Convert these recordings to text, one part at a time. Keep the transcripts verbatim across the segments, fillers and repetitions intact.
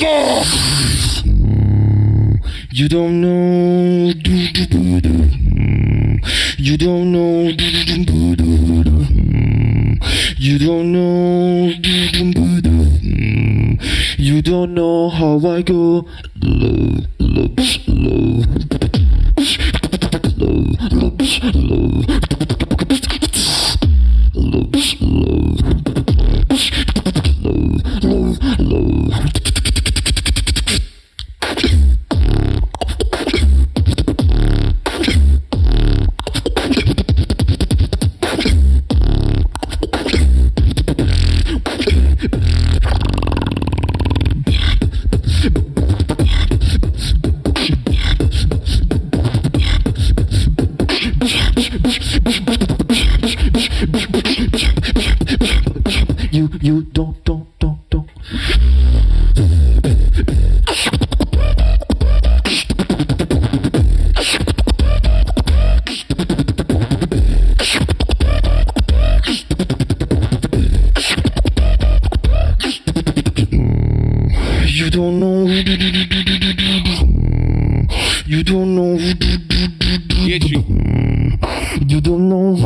You don't know. You don't know. You don't know. You don't know how I go. Love, love, love. Love, love, love. Love, love. Love, love, love. You, you don't, don't, don't, don't. You don't know. You don't know. dieci. You don't know.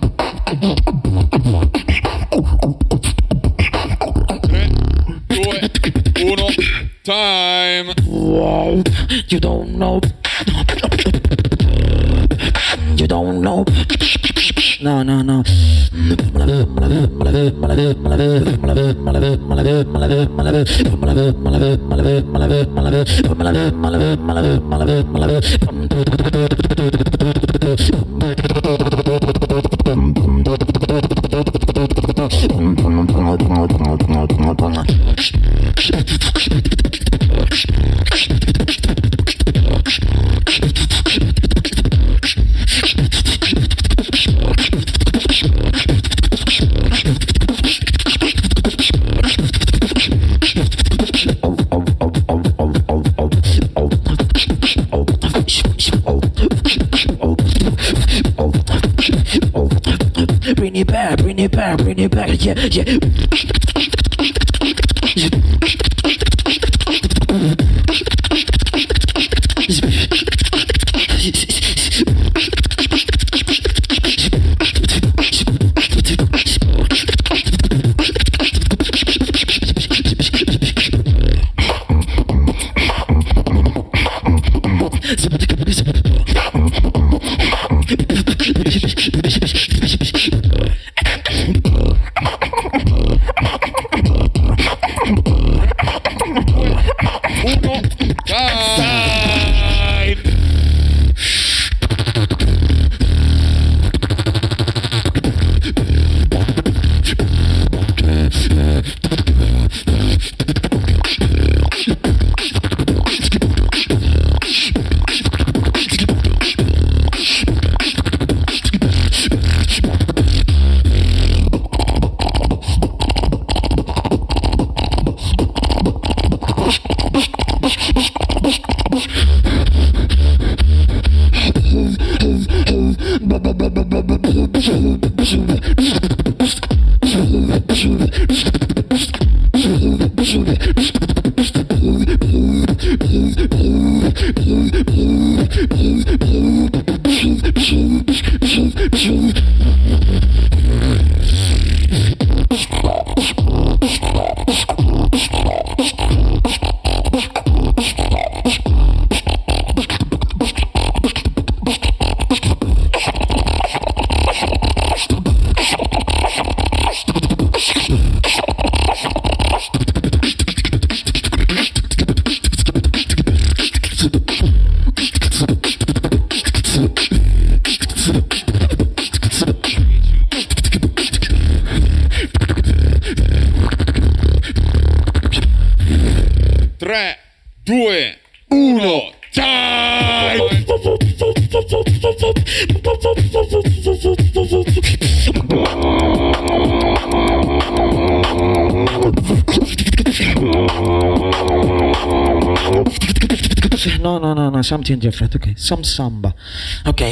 tre, due, uno, time. Wow. You don't know. You don't know. No, no, no. Bring it back, bring it back, bring it back, yeah, yeah. Uno, time. tre, due, uno, time! No, no, no, no, something different, okay, some samba, okay.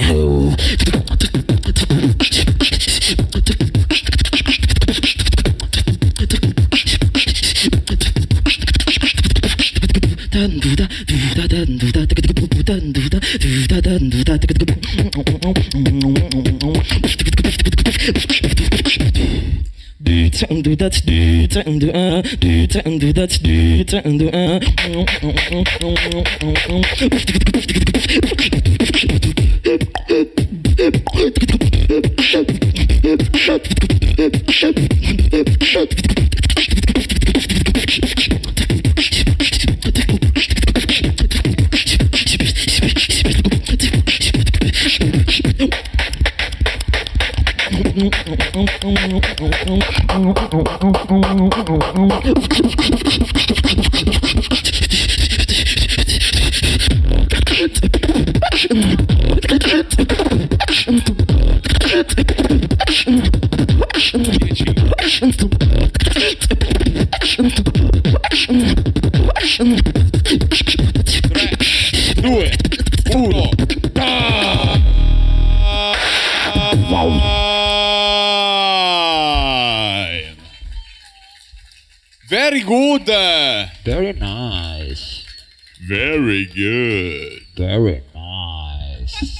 due, uno, time! Very good! Very nice. Very good. Very nice.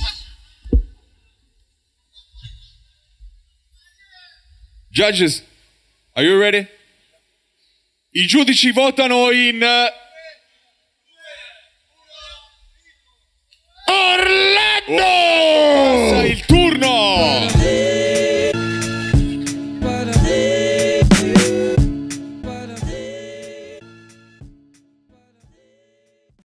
Judges, are you ready? I giudici votano in... Orlando!